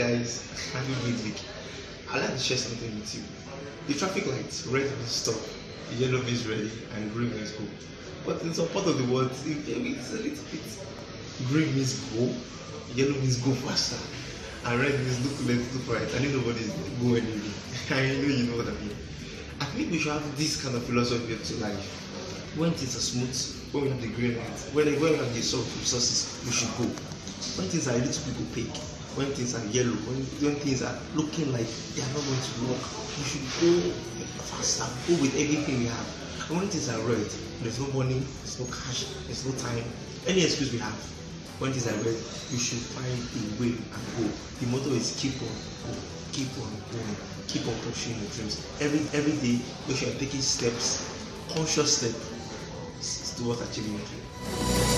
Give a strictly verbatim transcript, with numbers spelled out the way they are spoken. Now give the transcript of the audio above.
guys, happy midweek. I'd like to share something with you. The traffic lights, red means stop, yellow means ready, and green means go. But in some part of the world, it's a little bit. Green means go, yellow means go faster, and red means look left, look right, and nobody is go anywhere. I know you know what I mean. I think we should have this kind of philosophy to life. When things are smooth, when we have the green light, when we have the source of resources, we should go. When things are a little bit opaque, when things are yellow, when, when things are looking like they are not going to work, we should go faster, go with everything we have. And when things are red, there's no money, there's no cash, there's no time, any excuse we have. When things are red, you should find a way and go. The motto is keep on go, keep on going, keep on pursuing your dreams. Every every day, make sure you're taking steps, conscious steps towards achieving your dream.